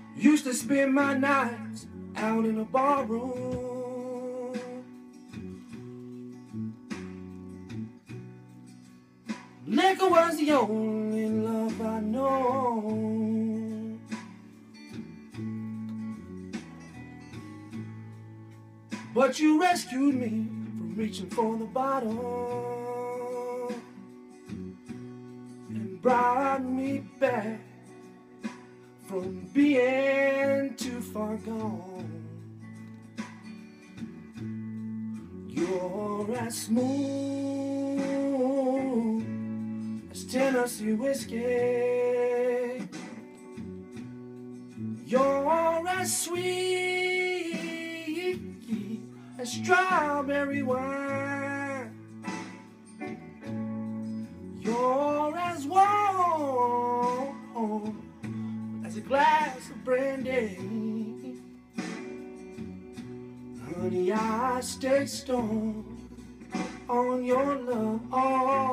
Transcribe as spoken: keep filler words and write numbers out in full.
Used to spend my nights out in a barroom. Liquor was the only love I know. But you rescued me from reaching for the bottle and brought me back from being too far gone. You're as smooth as Tennessee whiskey. You're as sweet as strawberry wine. You're as warm as a glass of brandy. Honey, I stay stoned on your love all